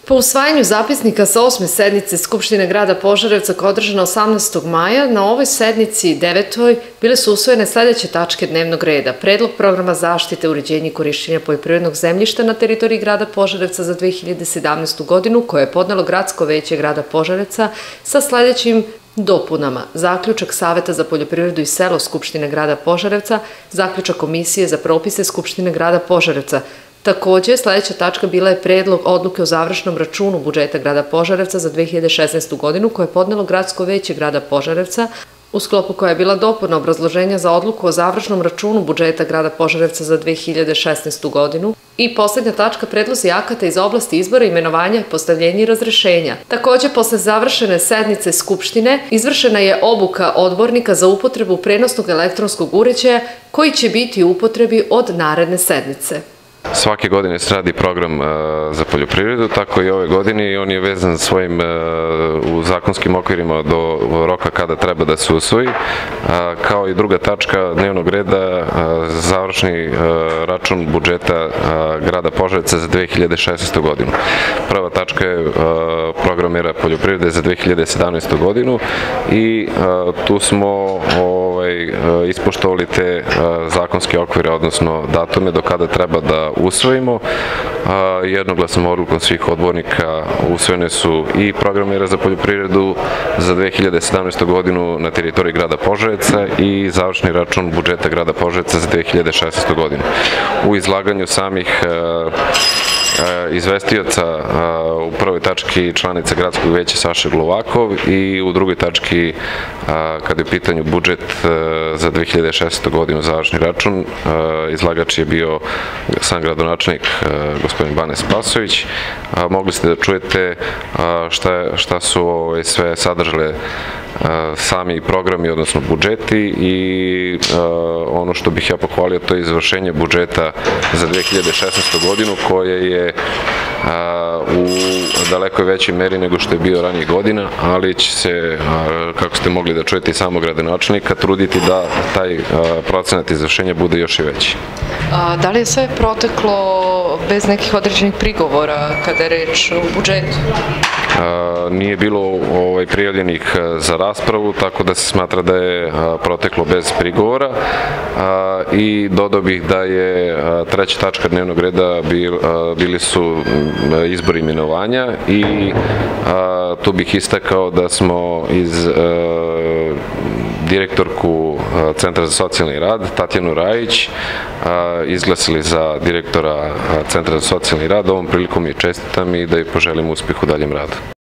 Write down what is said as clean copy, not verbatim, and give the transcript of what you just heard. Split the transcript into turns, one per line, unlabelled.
Po usvajanju zapisnika sa 8. sednice Skupštine grada Požarevca koja je održana 18. maja, na ovoj sednici 9. bile su usvojene sledeće tačke dnevnog reda. Predlog programa zaštite, uređenja i korišćenja poljoprivrednog zemljišta na teritoriji grada Požarevca za 2017. godinu koje je podnelo Gradsko veće grada Požarevca sa sledećim dopunama. Zaključak Saveta za poljoprivredu i selo Skupštine grada Požarevca, zaključak Komisije za propise Skupštine grada Požarevca. Takođe, sledeća tačka bila je predlog odluke o završnom računu budžeta grada Požarevca za 2016. godinu koje je podnelo Gradsko veće grada Požarevca, u sklopu koja je bila dopuna obrazloženja za odluku o završnom računu budžeta grada Požarevca za 2016. godinu. I poslednja tačka, predlozi akata iz oblasti izbora, imenovanja, postavljenja i razrešenja. Takođe, posle završene sednice Skupštine, izvršena je obuka odbornika za upotrebu prenosnog elektronskog uređaja koji će biti u upotrebi od naredne sednice.
Svake godine se radi program za poljoprivredu, tako i ove godine, i on je vezan svojim u zakonskim okvirima do roka kada treba da se usvoji. Kao i druga tačka dnevnog reda, završni račun budžeta grada Požarevca za 2016. godinu. Prva tačka je program mera poljoprivrede za 2017. godinu i tu smo ispoštovali te zakonske okvire, odnosno datume do kada treba da usvojimo. Jednoglasnom odlukom svih odbornika usvojene su i program mera za poljoprivredu za 2017. godinu na teritoriji grada Požarevca i završni račun budžeta grada Požarevca za 2016. godinu. U izlaganju samih izvestioca u prvoj tački članica Gradskog veća Saša Glovakov i u drugoj tački kada je u pitanju budžet za 2016. godinu završni račun, izlagač je bio sam gradonačelnik gospodin Bane Spasović. Mogli ste da čujete šta su sve sadržale sami programi, odnosno budžeti, i ono što bih ja pohvalio to je izvršenje budžeta za 2016. godinu koje je u daleko većoj meri nego što je bio ranije godina, ali će se, kako ste mogli da čujete i samog gradonačelnika, truditi da taj procenat izvršenja bude još i veći.
Da li je sve proteklo bez nekih određenih prigovora kada je reč o budžetu?
Nije bilo prijavljenih za raspravu, tako da se smatra da je proteklo bez prigovora, i dodao bih da je treća tačka dnevnog reda bili su izbori imenovanja, i tu bih istakao da smo iz direktorku Centra za socijalni rad, Tatjanu Rajić, izglasili za direktora Centra za socijalni rad. Ovom prilikom je čestitam i da joj poželim uspeh u daljem radu.